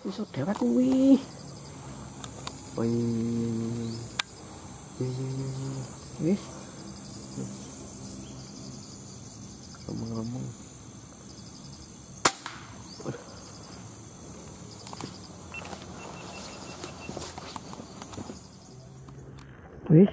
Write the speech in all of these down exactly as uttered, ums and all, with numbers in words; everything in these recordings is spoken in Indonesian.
Iso dewek kuwi. Oh iya iya iya iya. Wis. Ngomong-ngomong. Wis.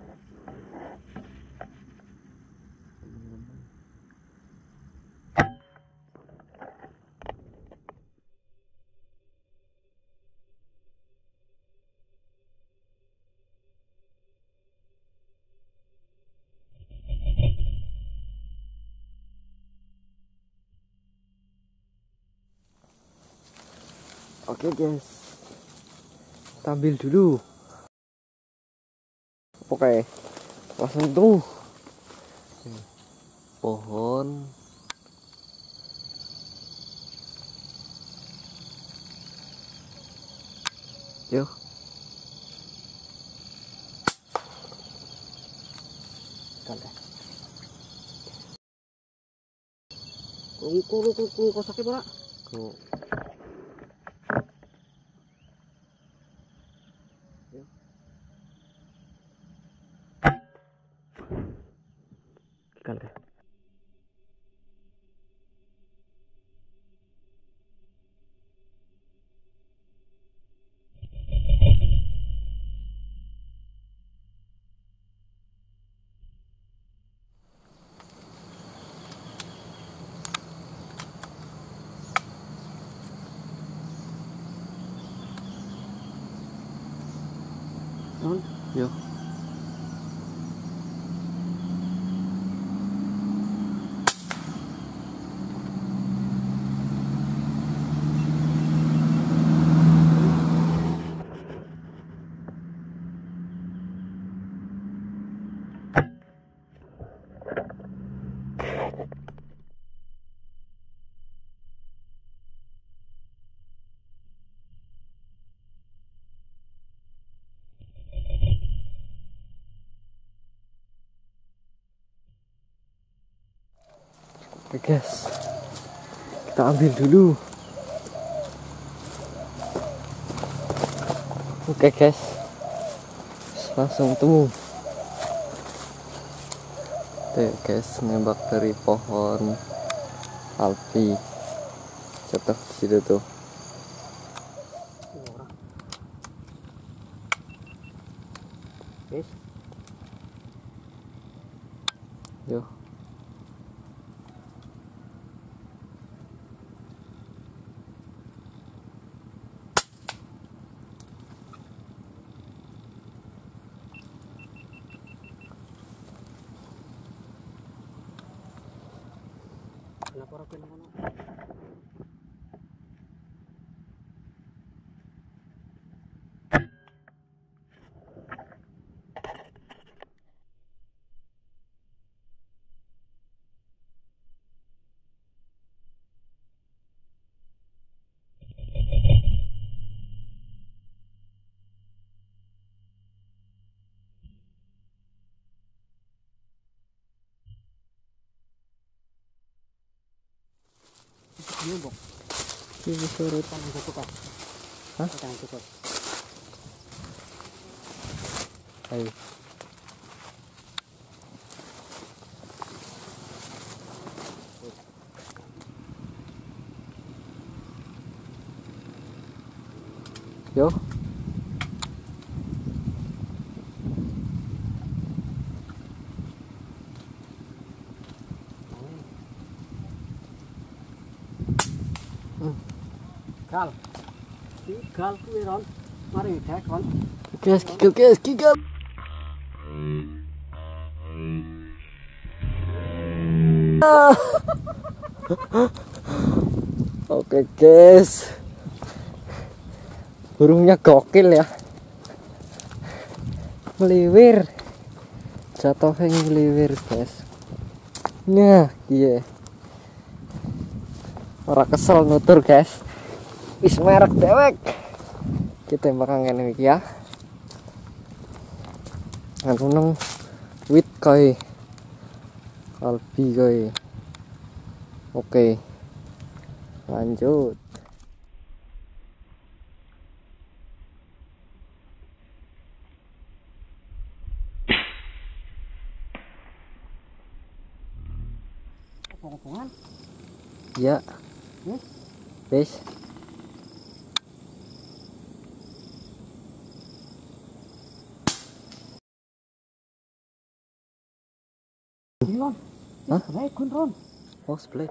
Oke guys, tampil dulu. Oke, langsung tuh pohon. Yuk. Kale. Kung kung kung kosake ora? Kok Kale. Non, yuk. Oke guys, kita ambil dulu. Oke guys, langsung temu. Tuh guys, nembak dari pohon alpi, jatuh di situ tuh. wis. Yuk. Kenapa ora kena ngono? Nyumbuk. Ini surut. Tangan cukup, Pak. Hah? Tangan cukup. Ayo. Yuk. Gal. Gal kuwi ron. Mari dek ron. Guys, gigal guys, gigal. Oke guys, burungnya gokil ya, meliwir, jatuhnya meliwir guys. Nah iya, orang kesel nutur guys, wis merek dewek. Kita bakal ngene iki ya, anu nang wit kae kalbi kae. Oke, lanjut. Jangan. Iya. Hmm? Wes. Ini Ron. Hah? Baik kun Ron. Oh, sebelah.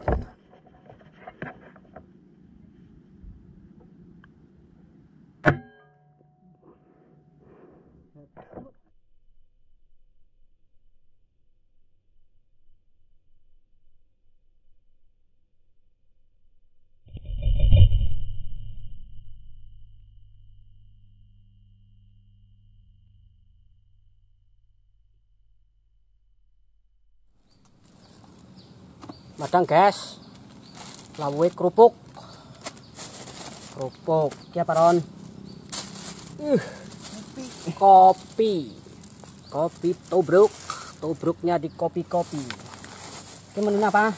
Madang guys, lawuhe kerupuk, kerupuk, ya Paron. Uh, kopi, kopi tobruk, tobruknya di kopi-kopi. Ini menu apa?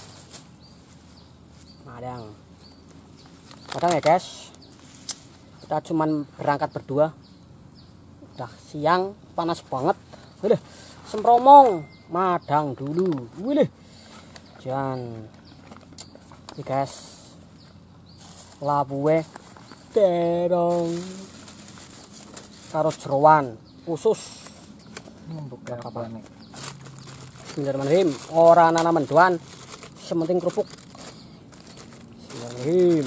Madang, madang ya guys. Kita cuman berangkat berdua. Udah siang, panas banget. Udah sempromong, madang dulu. Wih. Jan ini guys, labuhe terong karo jeroan khusus Buka apa nih? Bismillahirrahmanirrahim. Ora ana mendoan, sementing kerupuk. Bismillahirrahmanirrahim.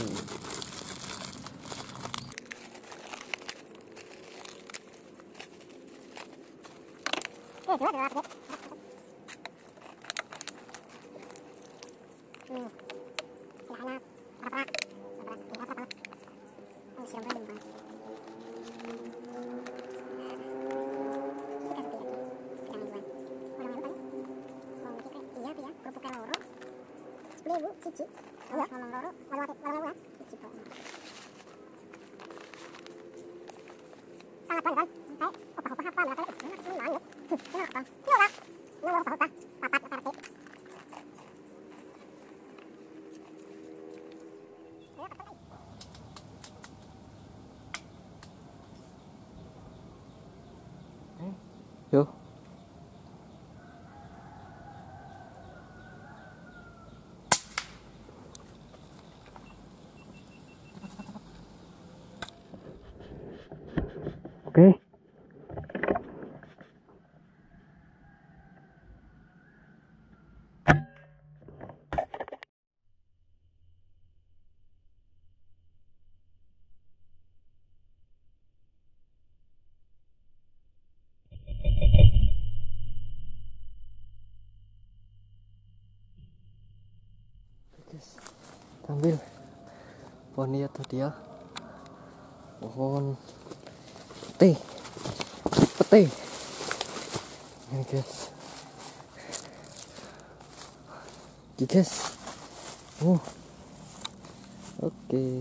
Yo. Oke. Guys, ambil pohon ya tuh dia, pohon pete, pete. Ini guys, ini guys, oh, oke.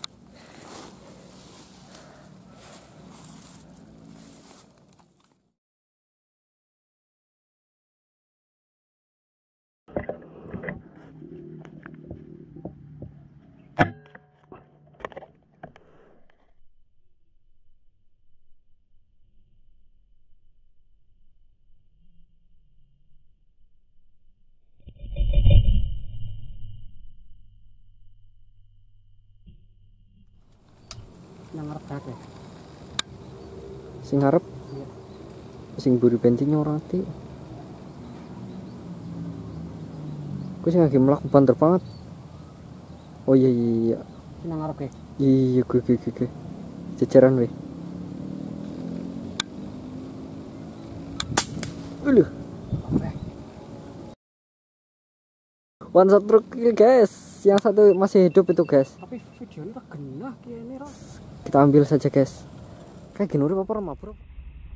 Nang ngarep ya. Sing ngarep, Iya. sing buri bensinnya orang ti. Gue sing lagi melak banter banget. Oh iya iya iya. Nang ngarep ya. Iya gue gue gue gue. Ceceran weh. Uluh. One shot truk guys. Yang satu masih hidup itu guys. Tapi videonya tak genah kene Ron. Kita ambil saja guys. Kayak gini urip apa remah bro?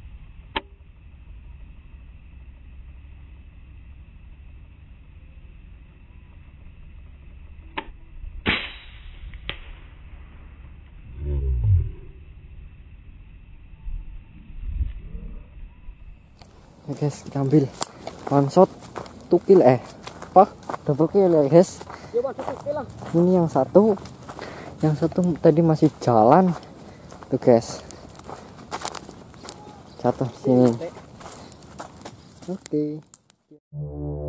Oke guys, kita ambil one shot two kill eh apa double kill ya guys. Ya Pak, cukup lah. Ini yang satu, yang satu tadi masih jalan tuh guys, jatuh sini. Oke.